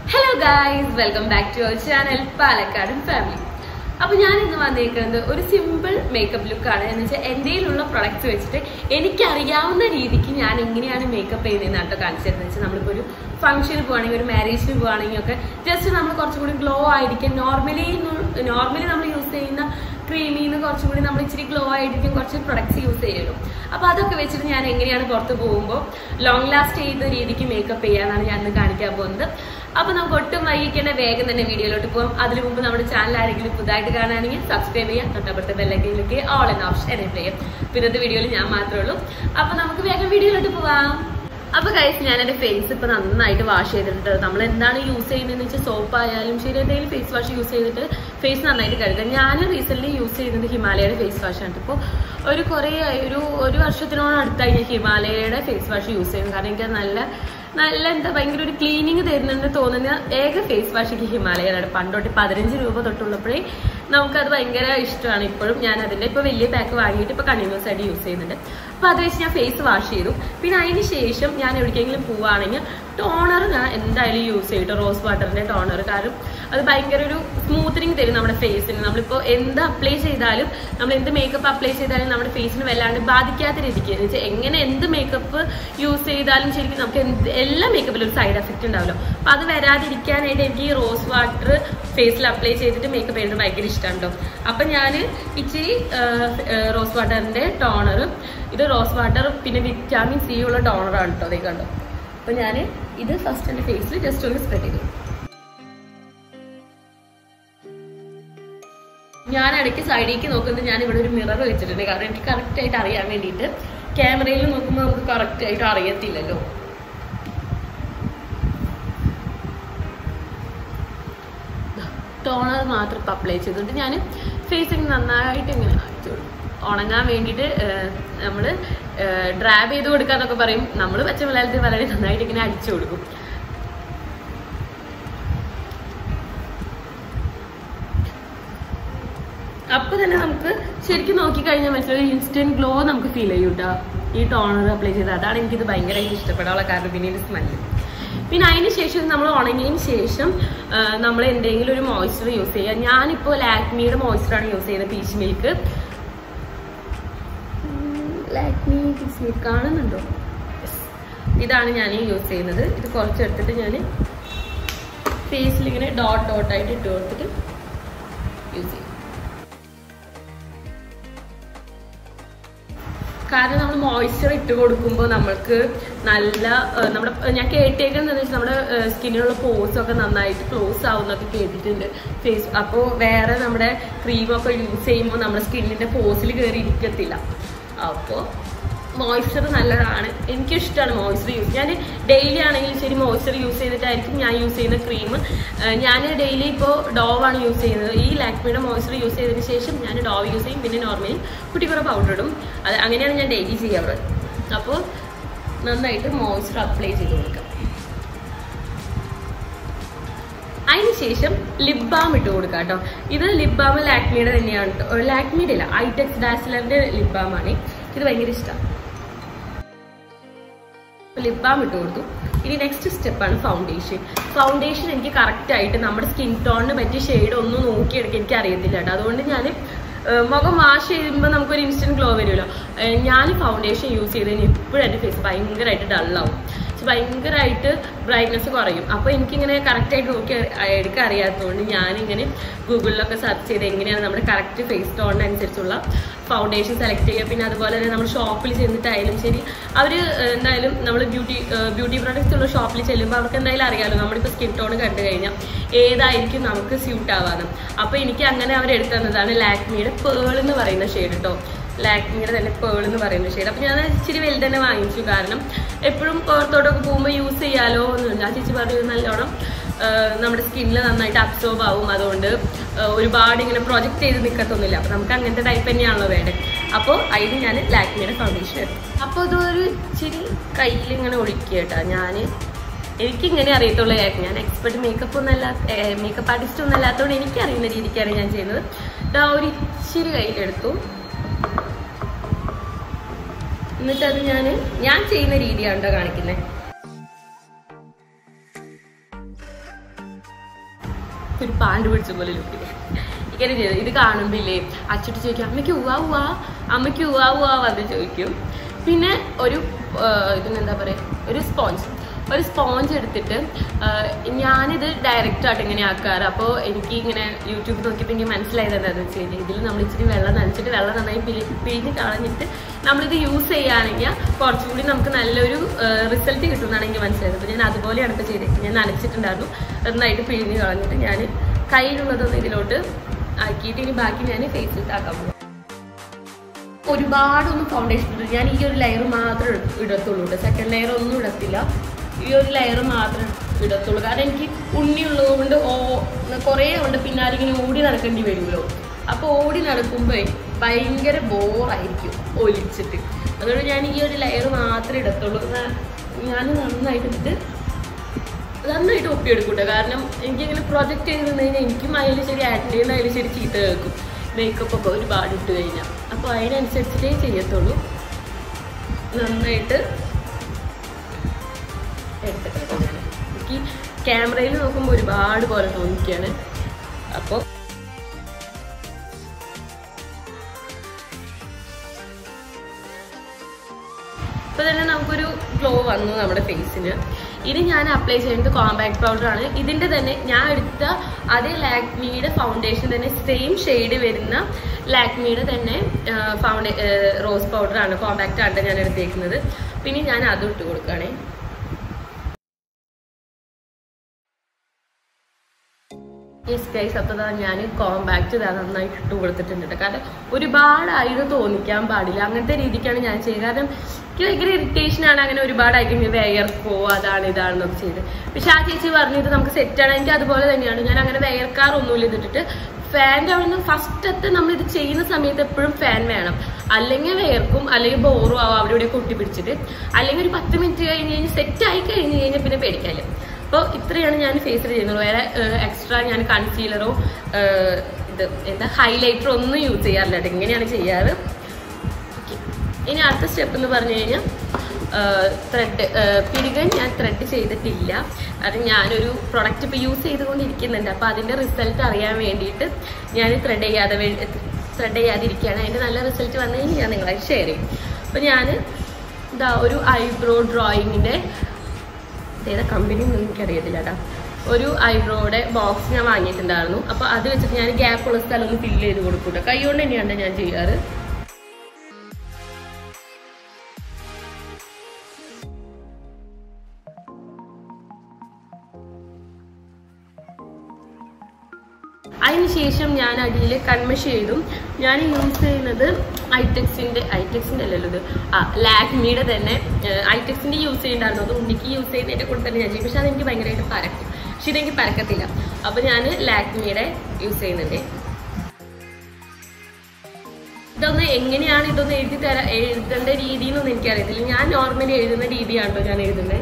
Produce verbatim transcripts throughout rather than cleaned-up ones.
Hello guys, welcome back to our channel Palakkadin Family. അപ്പോൾ ഞാൻ ഇന്ന് വന്നിരിക്കുന്നത് ഒരു സിമ്പിൾ മേക്കപ്പ് ലുക്ക് ആണ്. എന്ന് വെച്ചാൽ എൻ്റെ കയ്യിലുള്ള പ്രൊഡക്ട്സ് വെച്ചിട്ട് എനിക്കറിയാവുന്ന രീതിക്ക് ഞാൻ എങ്ങനെയാണ് മേക്കപ്പ് ചെയ്യുന്നതെന്നാട്ടോ കാണിച്ചിരുന്നത്. വെച്ചാൽ നമ്മളിപ്പോൾ ഒരു ഫംഗ്ഷന് പോവുകയാണെങ്കിൽ ഒരു മാരേജിന് പോവുകയാണെങ്കിൽ ഒക്കെ ജസ്റ്റ് നമ്മൾ കുറച്ചും കൂടി ഗ്ലോ ആയിരിക്കും. നോർമലി നോർമലി നമ്മൾ യൂസ് ചെയ്യുന്ന ക്രീമിൽ നിന്ന് കുറച്ചും കൂടി നമ്മൾ ഇച്ചിരി ഗ്ലോ ആയിരിക്കും കുറച്ച് പ്രൊഡക്ട്സ് യൂസ് ചെയ്യുള്ളൂ. അപ്പോൾ അതൊക്കെ വെച്ചിട്ട് ഞാൻ എങ്ങനെയാണ് പുറത്ത് പോകുമ്പോൾ ലോങ് ലാസ്റ്റ് ചെയ്യുന്ന രീതിക്ക് മേക്കപ്പ് ചെയ്യാനാണ് ഞാൻ ഇന്ന് കാണിക്കാൻ പോകുന്നത്. അപ്പോൾ നമുക്ക് ഒട്ടും വൈകിക്കേണ്ട വേഗം തന്നെ വീഡിയോയിലോട്ട് പോകാം. അതിനു മുമ്പ് നമ്മുടെ ചാനൽ ആരെങ്കിലും പുതുതായിട്ട് കാണുകയാണെങ്കിൽ സബ്സ്ക്രൈബ് ചെയ്യാം, തൊട്ടപ്പുറത്തെ ബെല്ലൈക്കനിലേക്ക് ഓൾ എന്ന ഓപ്ഷൻ എനേബിൾ ചെയ്യാം. പിന്നത്തെ വീഡിയോയിൽ ഞാൻ മാത്രമേ ഉള്ളൂ. അപ്പോൾ നമുക്ക് വേഗം വീഡിയോയിലോട്ട് പോവാം. അപ്പോൾ ഗൈസ്, ഞാൻ എൻ്റെ ഫേസ് ഇപ്പോൾ നന്നായിട്ട് വാഷ് ചെയ്തിട്ടുണ്ട്. നമ്മൾ എന്താണ് യൂസ് ചെയ്യുന്നതെന്ന് വെച്ചാൽ സോപ്പ് ആയാലും ശരി എന്തെങ്കിലും ഫേസ് വാഷ് യൂസ് ചെയ്തിട്ട് ഫേസ് നന്നായിട്ട് കഴുകുക. ഞാൻ റീസെൻ്റ്ലി യൂസ് ചെയ്യുന്നത് ഹിമാലയയുടെ ഫേസ് വാഷാണ്. ഇപ്പോൾ ഒരു കുറേ ഒരു ഒരു വർഷത്തിനോട് അടുത്തായി ഞാൻ ഹിമാലയയുടെ ഫേസ് വാഷ് യൂസ് ചെയ്യുന്നു. കാരണം എനിക്ക് നല്ല നല്ല എന്താ ഭയങ്കര ഒരു ക്ലീനിങ് തരുന്നുണ്ട് തോന്നുന്ന ഏക ഫേസ് വാഷ് ഹിമാലയനാണ്. പണ്ടോട്ട് പതിനഞ്ച് രൂപ തൊട്ടുള്ളപ്പോഴേ നമുക്കത് ഭയങ്കര ഇഷ്ടമാണ്. ഇപ്പോഴും ഞാൻ അതിൻ്റെ ഇപ്പോൾ വലിയ പാക്ക് വാങ്ങിയിട്ട് ഇപ്പോൾ കണ്ടിന്യൂസ് ആയിട്ട് യൂസ് ചെയ്യുന്നുണ്ട്. അപ്പോൾ അത് വെച്ച് ഞാൻ ഫേസ് വാഷ് ചെയ്തു. പിന്നെ അതിന് ശേഷം ഞാൻ എവിടേക്കെങ്കിലും പോവുകയാണെങ്കിൽ ടോണർ ഞാൻ എന്തായാലും യൂസ് ചെയ്തിട്ട് റോസ് വാട്ടറിൻ്റെ ടോണർ. കാരണം അത് ഭയങ്കര ഒരു സ്മൂത്തനിങ് തരും നമ്മുടെ ഫേസിന്. നമ്മളിപ്പോൾ എന്ത് അപ്ലൈ ചെയ്താലും നമ്മൾ എന്ത് മേക്കപ്പ് അപ്ലൈ ചെയ്താലും നമ്മുടെ ഫേസിന് വല്ലാണ്ട് ബാധിക്കാത്ത രീതിക്ക് എന്ന് വെച്ചാൽ എങ്ങനെ എന്ത് മേക്കപ്പ് യൂസ് ചെയ്താലും ശരിക്കും നമുക്ക് എന്ത് എല്ലാ മേക്കപ്പിലും ഒരു സൈഡ് എഫക്റ്റ് ഉണ്ടാവല്ലോ. അപ്പോൾ അത് വരാതിരിക്കാനായിട്ട് എനിക്ക് ഈ റോസ് വാട്ടർ ഫേസിൽ അപ്ലൈ ചെയ്തിട്ട് മേക്കപ്പ് ചെയ്യുന്നത് ഭയങ്കര ഇഷ്ടമാണ് കേട്ടോ. അപ്പം ഞാൻ ഇച്ചിരി റോസ് വാട്ടറിൻ്റെ ടോണർ, ഇത് റോസ് വാട്ടർ പിന്നെ വിറ്റാമിൻ സി ഉള്ള ടോണറാണ് കേട്ടോ. അതേ കണ്ടോ. അപ്പോൾ ഞാൻ ഇത് ഫസ്റ്റ് എൻ്റെ ഫേസിൽ ജസ്റ്റ് ഒന്ന് സ്പ്രെഡ് ചെയ്തു. ഞാൻ ഇടയ്ക്ക് സൈഡിലേക്ക് നോക്കുന്നത് ഞാൻ ഇവിടെ ഒരു മിറർ വെച്ചിട്ടുണ്ട്. കാരണം എനിക്ക് കറക്റ്റായിട്ട് അറിയാൻ വേണ്ടിയിട്ട്. ക്യാമറയിൽ നോക്കുമ്പോൾ നമുക്ക് കറക്റ്റായിട്ട് അറിയത്തില്ലല്ലോ. ടോണർ മാത്രം ഇപ്പം അപ്ലൈ ചെയ്തിട്ട് ഞാൻ ഫേസിന് നന്നായിട്ട് ഇങ്ങനെ അടിച്ചു കൊടുക്കും. ഉണങ്ങാൻ വേണ്ടിയിട്ട് നമ്മൾ ഡ്രാബ് ചെയ്ത് കൊടുക്കാന്നൊക്കെ പറയും. നമ്മൾ പച്ച മലയാളത്തിൽ വളരെ നന്നായിട്ട് ഇങ്ങനെ അടിച്ചു കൊടുക്കും. അപ്പൊ തന്നെ നമുക്ക് ശരിക്കും നോക്കിക്കഴിഞ്ഞാൽ മനസ്സിലായി ഇൻസ്റ്റന്റ് ഗ്ലോ നമുക്ക് ഫീൽ ചെയ്യും കേട്ടോ ഈ ടോണർ അപ്ലൈ ചെയ്ത്. അതാണ് എനിക്കിത് ഭയങ്കരമായിട്ട് ഇഷ്ടപ്പെടാനുള്ള കാരണം. പിന്നെ ഇത് സ്മെല്ല്. പിന്നെ അതിന് ശേഷം നമ്മൾ ഉണങ്ങിയതിന് ശേഷം നമ്മൾ എന്തെങ്കിലും ഒരു മോയ്സ്ചർ യൂസ് ചെയ്യുക. ഞാനിപ്പോൾ ലാക്മിയുടെ മോയ്സ്ചറാണ് യൂസ് ചെയ്യുന്നത്, peach milk. Lakme peach milk കാണുന്നുണ്ടോ? ഇതാണ് ഞാൻ യൂസ് ചെയ്യുന്നത്. ഇത് കുറച്ചെടുത്തിട്ട് ഞാൻ ഫേസിൽ ഇങ്ങനെ ഡോട്ട് ഡോട്ടായിട്ട് ഇട്ട് കൊടുത്തിട്ട് യൂസ് ചെയ്യും. കാരണം നമ്മൾ മോയ്സ്ചർ ഇട്ട് കൊടുക്കുമ്പോൾ നമ്മൾക്ക് നല്ല നമ്മുടെ ഞാൻ കേട്ടേക്കുന്നത് വെച്ചാൽ നമ്മുടെ സ്കിന്നിലുള്ള പോർസ് ഒക്കെ നന്നായിട്ട് ക്ലോസ് ആവുന്നൊക്കെ കേട്ടിട്ടുണ്ട് ഫേസ്. അപ്പോൾ വേറെ നമ്മുടെ ക്രീമൊക്കെ യൂസ് ചെയ്യുമ്പോൾ നമ്മുടെ സ്കിന്നിൻ്റെ പോർസിൽ കയറി ഇരിക്കത്തില്ല. അപ്പോൾ മോയ്സ്ചർ നല്ലതാണ്. എനിക്കിഷ്ടമാണ് മോയ്സ്ചർ യൂസ്. ഞാൻ ഡെയിലി ആണെങ്കിലും ശരി മോയ്സ്ചർ യൂസ് ചെയ്തിട്ടായിരിക്കും ഞാൻ യൂസ് ചെയ്യുന്ന ക്രീം. ഞാൻ ഡെയിലി ഇപ്പോൾ ഡോവാണ് യൂസ് ചെയ്യുന്നത്. ഈ ലാക്മിയുടെ മോയ്സ്ചർ യൂസ് ചെയ്തതിന് ശേഷം ഞാൻ ഡോവ് യൂസ് ചെയ്യും. പിന്നെ നോർമലി കുട്ടിക്കുറ പൗഡർ ഇടും. അത് അങ്ങനെയാണ് ഞാൻ ഡെയിലി ചെയ്യാറ്. അപ്പോൾ നന്നായിട്ട് മോയ്സ്ചർ അപ്ലൈ ചെയ്ത് കൊടുക്കാം. അതിന് ശേഷം ലിപ് ബാം ഇട്ട് കൊടുക്കാം കേട്ടോ. ഇത് ലിപ് ബാം ലാക്മിയുടെ തന്നെയാണ് കേട്ടോ. ലാക്മിയുടെ ഇല്ല, ഐടെക്സ് ഡാസ്ലറിന്റെ ലിപ് ബാമാണ്. ഇത് ഭയങ്കര ഇഷ്ടമാണ്. ലിപ് ബാം ഇട്ട് കൊടുത്തു. ഇനി നെക്സ്റ്റ് സ്റ്റെപ്പാണ് ഫൗണ്ടേഷൻ. ഫൗണ്ടേഷൻ എനിക്ക് കറക്റ്റായിട്ട് നമ്മുടെ സ്കിൻ ടോണിന് പറ്റിയ ഷെയ്ഡ് ഒന്നും നോക്കിയെടുക്കാൻ എനിക്ക് അറിയത്തില്ല കേട്ടോ. അതുകൊണ്ട് ഞാൻ മുഖം വാഷ് ചെയ്യുമ്പോൾ നമുക്കൊരു ഇൻസ്റ്റന്റ് ഗ്ലോ വരുമല്ലോ. ഞാൻ ഫൗണ്ടേഷൻ യൂസ് ചെയ്തതിന് ഇപ്പോഴും എൻ്റെ ഫേസ് ഭയങ്കരമായിട്ട് ഡള്ളാവും. ഭയങ്കരമായിട്ട് ബ്രൈറ്റ്നസ് കുറയും. അപ്പോൾ എനിക്കിങ്ങനെ കറക്റ്റായിട്ട് നോക്കി എടുക്കാൻ അറിയാത്തതുകൊണ്ട് ഞാനിങ്ങനെ ഗൂഗിളിലൊക്കെ സെർച്ച് ചെയ്ത് എങ്ങനെയാണ് നമ്മുടെ കറക്റ്റ് ഫേസ് ടോണിനനുസരിച്ചുള്ള ഫൗണ്ടേഷൻ സെലക്ട് ചെയ്യുക. പിന്നെ അതുപോലെ തന്നെ നമ്മൾ ഷോപ്പിൽ ചെന്നിട്ടായാലും ശരി, അവർ എന്തായാലും നമ്മൾ ബ്യൂട്ടി ബ്യൂട്ടി പ്രോഡക്റ്റ്സ് ഉള്ള ഷോപ്പിൽ ചെല്ലുമ്പോൾ അവർക്ക് എന്തായാലും അറിയാമല്ലോ നമ്മളിപ്പോൾ സ്കിൻ ടോൺ കണ്ടു കഴിഞ്ഞാൽ ഏതായിരിക്കും നമുക്ക് സ്യൂട്ട് ആവാന്ന്. അപ്പോൾ എനിക്ക് അങ്ങനെ അവരെടുത്തു തന്നതാണ് ലാക്മിയുടെ പേൾ എന്ന് പറയുന്ന ഷെയ്ഡ് കേട്ടോ. ലാക്മിയുടെ തന്നെ പേൾ എന്ന് പറയുന്ന ഷെയ്ഡ്. അപ്പോൾ ഞാൻ ഇച്ചിരി വലുത് തന്നെ വാങ്ങിച്ചു. കാരണം എപ്പോഴും പുറത്തോട്ടൊക്കെ പോകുമ്പോൾ യൂസ് ചെയ്യാലോ എന്നുണ്ട്. ആ ചേച്ചി പറഞ്ഞത് നല്ലോണം നമ്മുടെ സ്കിന്നിൽ നന്നായിട്ട് അബ്സോർബ് ആവും. അതുകൊണ്ട് ഒരുപാട് ഇങ്ങനെ പ്രൊജക്റ്റ് ചെയ്ത് നിൽക്കത്തൊന്നുമില്ല. അപ്പോൾ നമുക്ക് അങ്ങനത്തെ ടൈപ്പ് തന്നെയാണല്ലോ വേണ്ടത്. അപ്പോൾ അതിന് ഞാൻ ലാക്മിയുടെ ഫൗണ്ടേഷൻ എടുത്തു. അപ്പോൾ ഇതൊരു ഇച്ചിരി കയ്യിൽ ഇങ്ങനെ ഒഴിക്കുക കേട്ടോ. ഞാൻ എനിക്കിങ്ങനെ അറിയത്തുള്ളൂ. ഞാൻ എക്സ്പെർട്ട് മേക്കപ്പ് ഒന്നല്ല, മേക്കപ്പ് ആർട്ടിസ്റ്റ് ഒന്നും അല്ലാത്തതുകൊണ്ട് എനിക്കറിയുന്ന രീതിക്കാണ് ഞാൻ ചെയ്യുന്നത്. ഇതാ ഒരു ഇച്ചിരി കയ്യിലെടുത്തു. എന്നിട്ട് അത് ഞാൻ ഞാൻ ചെയ്യുന്ന രീതിയാണ് കേട്ടോ കാണിക്കുന്നത്. ഒരു പാണ്ട് പിടിച്ച പോലെ ലുക്കിൽ ഇങ്ങനെ ചെയ്തു. ഇത് കാണുമ്പില്ലേ അച്ചിട്ട് ചോദിക്കും അമ്മയ്ക്ക് ഉവാ ഉവാ അമ്മയ്ക്ക് ഉവാ ഉവാ വന്ന് ചോദിക്കും. പിന്നെ ഒരു ഇതിനെന്താ പറയുക, ഒരു സ്പോഞ്ച് ഒരു സ്പോഞ്ച് എടുത്തിട്ട് ഞാനിത് ഡയറക്റ്റായിട്ട് ഇങ്ങനെ ആക്കാറ്. അപ്പോൾ എനിക്ക് ഇങ്ങനെ യൂട്യൂബ് നോക്കിയപ്പോൾ എനിക്ക് മനസ്സിലായത് എന്താണെന്ന് വെച്ച് കഴിഞ്ഞാൽ ഇതിൽ നമ്മൾ ഇച്ചിരി വെള്ളം നനച്ചിട്ട് വെള്ളം നന്നായി പിഴി പിഴിഞ്ഞ് കളഞ്ഞിട്ട് നമ്മളിത് യൂസ് ചെയ്യുകയാണെങ്കിൽ കുറച്ചുകൂടി നമുക്ക് നല്ലൊരു റിസൾട്ട് കിട്ടുമെന്നാണ് എനിക്ക് മനസ്സിലായത്. അപ്പോൾ ഞാൻ അതുപോലെയാണ് ഇപ്പോൾ ചെയ്തിട്ട് ഞാൻ നനച്ചിട്ടുണ്ടായിരുന്നു. നന്നായിട്ട് പിഴിഞ്ഞ് കളഞ്ഞിട്ട് ഞാൻ കയ്യിലുള്ളതൊന്നും ഇതിലോട്ട് ആക്കിയിട്ട് ഇനി ബാക്കി ഞാൻ ഫേസിൽ ആക്കാൻ പോകും. ഒരുപാടൊന്നും ഫൗണ്ടേഷൻ ഇട്ടില്ല, ഞാൻ ഈ ഒരു ലെയർ മാത്രമേ ഇടത്തുള്ളൂ കേട്ടോ. സെക്കൻഡ് ലെയർ ഒന്നും ഇടത്തില്ല, ഈ ഒരു ലെയർ മാത്രമേ ഇടത്തുള്ളൂ. കാരണം എനിക്ക് ഉണ്ണിയുള്ളത് കൊണ്ട് ഓ കുറേ ഉണ്ട് പിന്നാലെ ഇങ്ങനെ ഓടി നടക്കേണ്ടി വരുമല്ലോ. അപ്പോൾ ഓടി നടക്കുമ്പോൾ ഭയങ്കര ബോറായിരിക്കും ഒലിച്ചിട്ട്. അതുകൊണ്ട് ഞാൻ ഈ ഒരു ലെയർ മാത്രമേ ഇടത്തുള്ളൂ. ഞാൻ നന്നായിട്ട് ഇട്ടിട്ട് നന്നായിട്ട് ഒപ്പിയെടുക്കൂട്ടോ. കാരണം എനിക്കിങ്ങനെ പ്രൊജക്റ്റ് ചെയ്ത് നിന്ന് കഴിഞ്ഞാൽ എനിക്കും അതിൽ ശരി ആറ്റിൽ അതിൽ ശരി ചീത്ത കേൾക്കും മേക്കപ്പ് ഒക്കെ ഒരുപാട് ഇട്ട് കഴിഞ്ഞാൽ. അപ്പോൾ അതിനനുസരിച്ചിട്ടേ ചെയ്യത്തുള്ളൂ. നന്നായിട്ട് എടുത്തിട്ടുണ്ട് ഞാൻ. എനിക്ക് ക്യാമറയിൽ നോക്കുമ്പോൾ ഒരുപാട് പോലെ തോന്നിക്കുകയാണ്. അപ്പോൾ ഇപ്പോൾ തന്നെ നമുക്കൊരു ഗ്ലോ വന്നു നമ്മുടെ ഫേസിന്. ഇനി ഞാൻ അപ്ലൈ ചെയ്യുന്നത് കോമ്പാക്ട് പൗഡറാണ്. ഇതിൻ്റെ തന്നെ ഞാൻ എടുത്ത അതേ ലാക്മിയുടെ ഫൗണ്ടേഷൻ തന്നെ സെയിം ഷെയ്ഡ് വരുന്ന ലാക്മിയുടെ തന്നെ ഫൗണ്ടേ റോസ് പൗഡറാണ്, കോമ്പാക്റ്റ് ആണ് ഞാൻ എടുത്തേക്കുന്നത്. പിന്നെ ഞാൻ അതും ഇട്ട് കൊടുക്കുകയാണേ. യെസ് ഗൈസ്, അപ്പോൾ ഞാൻ കോമ്പാക്റ്റ് ഇതാ നന്നായിട്ട് ഇട്ട് കൊടുത്തിട്ടുണ്ട്. കാരണം ഒരുപാടായിട്ട് തോന്നിക്കാൻ പാടില്ല, അങ്ങനത്തെ രീതിക്കാണ് ഞാൻ ചെയ്യുക. കാരണം എനിക്ക് ഭയങ്കര ഇറിറ്റേഷനാണ് അങ്ങനെ ഒരുപാടായിട്ട് വേയർക്കോ അതാണ് ഇതാണെന്നൊക്കെ ചെയ്ത്. പക്ഷെ ആ ചേച്ചി പറഞ്ഞത് നമുക്ക് സെറ്റാണ്. എനിക്ക് അതുപോലെ തന്നെയാണ്, ഞാൻ അങ്ങനെ വേയർക്കാറൊന്നുമില്ല ഇതിട്ടിട്ട്. ഫാൻ്റെ അവിടെ നിന്ന് ഫസ്റ്റത്തെ നമ്മൾ ഇത് ചെയ്യുന്ന സമയത്ത് എപ്പോഴും ഫാൻ വേണം, അല്ലെങ്കിൽ വേർക്കും അല്ലെങ്കിൽ ബോറും ആവും അവിടെ ഇവിടെ കൊട്ടി പിടിച്ചിട്ട്. അല്ലെങ്കിൽ ഒരു പത്ത് മിനിറ്റ് കഴിഞ്ഞ് കഴിഞ്ഞ് സെറ്റായി കഴിഞ്ഞ് കഴിഞ്ഞാൽ പിന്നെ പേടിക്കാമല്ലോ. അപ്പോൾ ഇത്രയാണ് ഞാൻ ഫേസിൽ ചെയ്യുന്നത്. വേറെ എക്സ്ട്രാ ഞാൻ കൺസീലറോ ഇത് എന്താ ഹൈലൈറ്ററോ ഒന്നും യൂസ് ചെയ്യാറില്ല കേട്ടോ. ഇങ്ങനെയാണ് ചെയ്യാറ്. ഓക്കെ, ഇനി അടുത്ത സ്റ്റെപ്പ് എന്ന് പറഞ്ഞു കഴിഞ്ഞാൽ ത്രെഡ് പിടികൻ ഞാൻ ത്രെഡ് ചെയ്തിട്ടില്ല. അത് ഞാനൊരു പ്രൊഡക്റ്റ് ഇപ്പോൾ യൂസ് ചെയ്തുകൊണ്ടിരിക്കുന്നുണ്ട്. അപ്പോൾ അതിൻ്റെ റിസൾട്ട് അറിയാൻ വേണ്ടിയിട്ട് ഞാൻ ത്രെഡ് ചെയ്യാതെ ത്രെഡ് ചെയ്യാതിരിക്കുകയാണ്. അതിൻ്റെ നല്ല റിസൾട്ട് വന്നു കഴിഞ്ഞാൽ ഞാൻ നിങ്ങളായിട്ട് ഷെയർ ചെയ്യും. അപ്പോൾ ഞാൻ ഇതാ ഒരു ഐബ്രോ ഡ്രോയിങ്ങിൻ്റെ ഏതാ കമ്പനി ഒന്നും എനിക്കറിയത്തില്ല കേട്ടോ. ഒരു ഐബ്രോയുടെ ബോക്സ് ഞാൻ വാങ്ങിയിട്ടുണ്ടായിരുന്നു. അപ്പോൾ അത് വെച്ചിട്ട് ഞാൻ ഗ്യാപ്പുള്ള സ്ഥലം ഒന്ന് ഫില്ല് ചെയ്ത് കൊടുക്കും കേട്ടോ. കൈ കൊണ്ട് തന്നെയാണ് ഞാൻ ചെയ്യാറ്. അതിനുശേഷം ഞാൻ അടിയിൽ കൺമഷി ചെയ്തും. ഞാൻ യൂസ് ചെയ്യുന്നത് ഐടെക്സിൻ്റെ ഐടെക്സിൻ്റെ അല്ലല്ലോ ഇത് ആ ലാക്മിയുടെ തന്നെ ഐടെക്സിൻ്റെ യൂസ് ചെയ്യുന്നുണ്ടായിരുന്നു. അത് ഉണ്ണിക്ക് യൂസ് ചെയ്യുന്നതിൻ്റെ കൂടെ തന്നെ ഞാൻ ചെയ്യും. പക്ഷെ അതെനിക്ക് ഭയങ്കരമായിട്ട് പരക്കും. പക്ഷെ ഇതെനിക്ക് പരക്കത്തില്ല. അപ്പോൾ ഞാൻ ലാക്മിയുടെ യൂസ് ചെയ്യുന്നുണ്ട്. ഇതൊന്ന് എങ്ങനെയാണ് ഇതൊന്ന് എഴുതി തരാ എഴുതേണ്ട രീതിയെന്നൊന്നും എനിക്കറിയത്തില്ല. ഞാൻ നോർമലി എഴുതുന്ന രീതിയാണല്ലോ ഞാൻ എഴുതുന്നത്.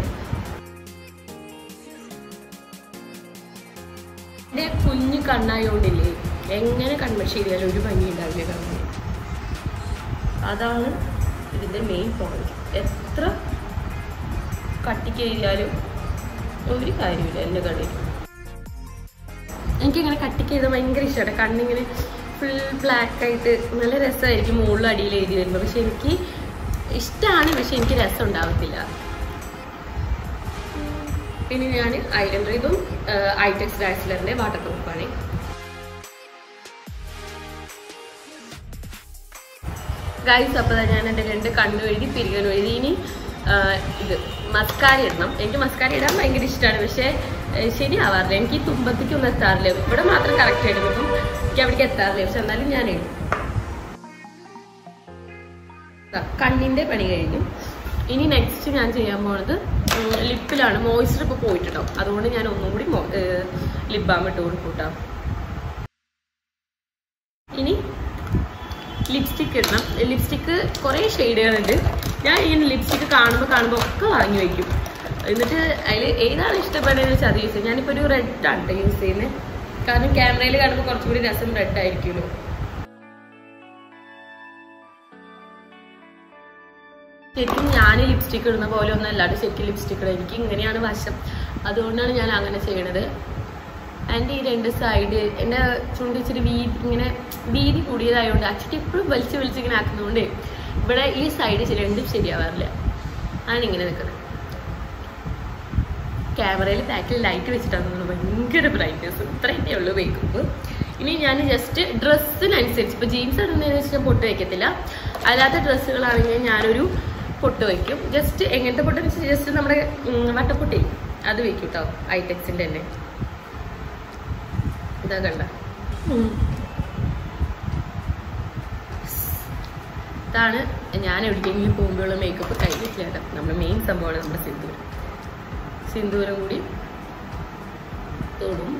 എൻ്റെ കുഞ്ഞു കണ്ണായോണ്ടില്ലേ എങ്ങനെ കൺമഷി ചെയ്താലും ഒരു ഭംഗി ഉണ്ടാവില്ല കണ്ണിന്. അതാണ് ഇതിൻ്റെ മെയിൻ പോയിന്റ്. എത്ര കട്ടിക്ക് എഴുതിയാലും ഒരു കാര്യമില്ല എൻ്റെ കണ്ണിൽ. എനിക്കിങ്ങനെ കട്ടിക്ക് എഴുതാൻ ഭയങ്കര ഇഷ്ടമാണ്. കണ്ണിങ്ങനെ ഫുൾ ബ്ലാക്കായിട്ട് നല്ല രസമായിരിക്കും മുകളിലും അടിയിൽ എഴുതി വരുമ്പോൾ. പക്ഷെ എനിക്ക് ഇഷ്ടമാണ്, പക്ഷെ എനിക്ക് രസം ഉണ്ടാവത്തില്ല. പിന്നെ ഞാൻ ഐലൈനർ ഇതും ഐടെക്സ് ഡാസ്ലറിൻ്റെ വാട്ടർ പ്രൂഫാണ്. ഗൈസ്, അപ്പോൾ ഞാൻ എൻ്റെ രണ്ട് കണ്ണു എഴുതി പിരികനും എഴുതി. ഇനി ഇത് മസ്കാര ഇടണം. എനിക്ക് മസ്കാര ഇടാൻ ഭയങ്കര ഇഷ്ടമാണ്, പക്ഷേ ശരിയാവാറില്ല. എനിക്ക് ഈ തുമ്പത്തേക്കൊന്നും എത്താറില്ല. ഇവിടെ മാത്രം കറക്റ്റ് എടുക്കും, എനിക്ക് അവിടേക്ക് എത്താറില്ല. പക്ഷെ എന്നാലും ഞാൻ എഴുതും. കണ്ണിൻ്റെ പണി കഴിഞ്ഞു. ഇനി നെക്സ്റ്റ് ഞാൻ ചെയ്യാൻ പോകുന്നത് ലിപ്പിലാണ്. മോയ്സ്ചർ ഇപ്പോൾ പോയിട്ടുണ്ടാവും, അതുകൊണ്ട് ഞാൻ ഒന്നും കൂടി ലിപ് ബാം ഇട്ട് കൊടുക്കൂട്ടാം. ഇനി ലിപ്സ്റ്റിക്ക് ഇടണം. ലിപ്സ്റ്റിക്ക് കുറേ ഷെയ്ഡുകളുണ്ട്. ഞാൻ ഇങ്ങനെ ലിപ്സ്റ്റിക്ക് കാണുമ്പോൾ കാണുമ്പോൾ ഒക്കെ വാങ്ങി വയ്ക്കും. എന്നിട്ട് അതിൽ ഏതാണ് ഇഷ്ടപ്പെടുന്നതെന്ന് വെച്ചാൽ അത് യൂസ് ചെയ്യും. ഞാനിപ്പോൾ ഒരു റെഡാണ് യൂസ് ചെയ്യുന്നത്. കാരണം ക്യാമറയിൽ കാണുമ്പോൾ കുറച്ചുകൂടി രസം റെഡ് ആയിരിക്കുമല്ലോ. ശരിക്കും ഞാൻ ലിപ്സ്റ്റിക്ക് ഇടുന്ന പോലെ ഒന്നും അല്ലാണ്ട് ശരിക്കും ലിപ്സ്റ്റിക്ക് ഇടുക എനിക്ക് ഇങ്ങനെയാണ് വശം. അതുകൊണ്ടാണ് ഞാൻ അങ്ങനെ ചെയ്യണത്. എൻ്റെ ഈ രണ്ട് സൈഡ് എൻ്റെ ചുണ്ട് ഇച്ചിരി വീതി ഇങ്ങനെ വീതി കൂടിയതായതുകൊണ്ട് അച്ഛൻ എപ്പോഴും വലിച്ച് വലിച്ചിങ്ങനെ ആക്കുന്നതുകൊണ്ട് ഇവിടെ ഈ സൈഡ് രണ്ടും ശരിയാവാറില്ല. ഞാനിങ്ങനെ നിൽക്കുന്നത്. ക്യാമറയിൽ ബാക്കിൽ ലൈറ്റ് വെച്ചിട്ടാണ് തോന്നുന്നത്, ഭയങ്കര ബ്രൈറ്റ്നസ്. ഇത്രയൊക്കെ ഉള്ളൂ മേക്കപ്പ്. ഇനി ഞാൻ ജസ്റ്റ് ഡ്രസ്സിനനുസരിച്ച് ഇപ്പോൾ ജീൻസ് ഇടുന്നതിന് വെച്ച് ഞാൻ പൊട്ട് വയ്ക്കത്തില്ല. അല്ലാത്ത ഡ്രസ്സുകളാണെങ്കിൽ ഞാനൊരു പൊട്ട് വയ്ക്കും. ജസ്റ്റ് എങ്ങനത്തെ പൊട്ടെന്ന് വെച്ചാൽ ജസ്റ്റ് നമ്മുടെ വട്ടപ്പൊട്ടി അത് വയ്ക്കും കേട്ടോ, ഐടെക്സിൻ്റെ തന്നെ. ഇതാ കണ്ട, ഇതാണ് ഞാൻ എവിടേക്കെങ്കിലും പോകുമ്പോഴുള്ള മേക്കപ്പ്. കഴിഞ്ഞിട്ടില്ല കേട്ടോ, നമ്മുടെ മെയിൻ സംഭവമാണ് നമ്മുടെ സിന്ദൂരം. സിന്ദൂരം കൂടി തൊടും.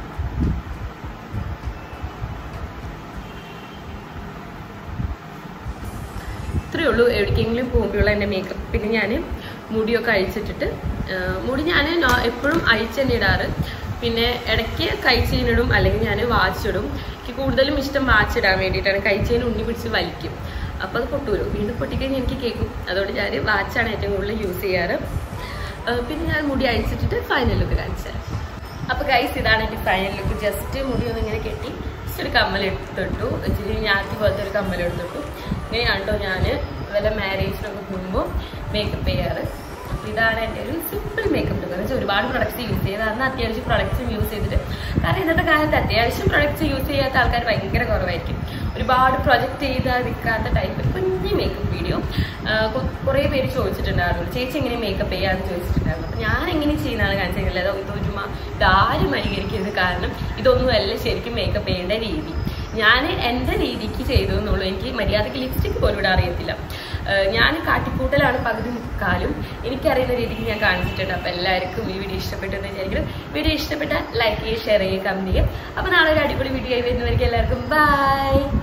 ഇത്രയേ ഉള്ളൂ എവിടേക്കെങ്കിലും പോകുമ്പോഴുള്ള എൻ്റെ മേക്കപ്പ്. പിന്നെ ഞാൻ മുടിയൊക്കെ അഴിച്ചിട്ടിട്ട്, മുടി ഞാൻ എപ്പോഴും അഴിച്ച് തന്നെ ഇടാറ്. പിന്നെ ഇടയ്ക്ക് കൈച്ചെയിനിടും, അല്ലെങ്കിൽ ഞാൻ വാച്ചിടും. എനിക്ക് കൂടുതലും ഇഷ്ടം വാച്ചിടാൻ വേണ്ടിയിട്ടാണ്. കൈച്ചെയിൻ ഉണ്ണി പിടിച്ച് വലിക്കും, അപ്പോൾ അത് പൊട്ടുവരും. വീണ്ടും പൊട്ടിക്കഴിഞ്ഞാൽ എനിക്ക് കേൾക്കും. അതുകൊണ്ട് ഞാൻ വാച്ചാണ് ഏറ്റവും കൂടുതൽ യൂസ് ചെയ്യാറ്. പിന്നെ ഞാൻ മുടി അഴിച്ചിട്ടിട്ട് ഫൈനൽ ലുക്ക് കാണിച്ചു തരാം. അപ്പോൾ ഗൈസ്, ഇതാണ് എൻ്റെ ഫൈനൽ ലുക്ക്. ജസ്റ്റ് മുടി ഒന്ന് ഇങ്ങനെ കെട്ടി ജസ്റ്റ് ഒരു കമ്മലെടുത്തിട്ടു, ഇച്ചിരി ഞാത്തി പോലത്തെ ഒരു കമ്മലെടുത്തിട്ടു. ഇങ്ങനെയാണ് കേട്ടോ ഞാൻ വല്ല മാരേജിനൊക്കെ പോകുമ്പോൾ മേക്കപ്പ് ചെയ്യാറ്. ഇതാണ് എൻ്റെ ഒരു സിമ്പിൾ മേക്കപ്പ് ലുക്ക്. എന്ന് വെച്ചാൽ ഒരുപാട് പ്രൊഡക്ട്സ് യൂസ് ചെയ്ത് അന്ന് അത്യാവശ്യം പ്രൊഡക്ട്സും യൂസ് ചെയ്തിട്ട്, കാരണം ഇന്നത്തെ കാലത്ത് അത്യാവശ്യം പ്രൊഡക്ട്സ് യൂസ് ചെയ്യാത്ത ആൾക്കാർ ഭയങ്കര കുറവായിരിക്കും. ഒരുപാട് പ്രൊജക്റ്റ് ചെയ്താൽ നിൽക്കാത്ത ടൈപ്പ് കുഞ്ഞ് മേക്കപ്പ് വീഡിയോ കുറേ പേര് ചോദിച്ചിട്ടുണ്ടായിരുന്നു, ചേച്ചി എങ്ങനെ മേക്കപ്പ് ചെയ്യാമെന്ന് ചോദിച്ചിട്ടുണ്ടായിരുന്നു. അപ്പോൾ ഞാൻ എങ്ങനെ ചെയ്യുന്നതാണ് കാണിച്ചിട്ടില്ല. ഇതൊരുമ ഇതാരും അനുകരിക്കരുത്, കാരണം ഇതൊന്നുമല്ല ശരിക്കും മേക്കപ്പ് ചെയ്യേണ്ട രീതി. ഞാൻ എൻ്റെ രീതിക്ക് ചെയ്തു എന്നുള്ളൂ. എനിക്ക് മര്യാദയ്ക്ക് ലിപ്സ്റ്റിക് പോലും ഇവിടെ അറിയത്തില്ല. ഞാൻ കാട്ടിക്കൂട്ടലാണ് പകുതി മുക്കാലും. എനിക്കറിയുന്ന രീതിക്ക് ഞാൻ കാണിച്ചിട്ടുണ്ട്. അപ്പോൾ എല്ലാവർക്കും ഈ വീഡിയോ ഇഷ്ടപ്പെട്ടെന്ന് വിചാരിക്കുന്നു. വീഡിയോ ഇഷ്ടപ്പെട്ടാൽ ലൈക്ക് ചെയ്യുക, ഷെയർ ചെയ്യുക, കമൻറ്റ് ചെയ്യുക. അപ്പോൾ നാളെ ഒരു അടിപൊളി വീഡിയോ ആയി വരുന്നവർക്ക് എല്ലാവർക്കും ബൈ.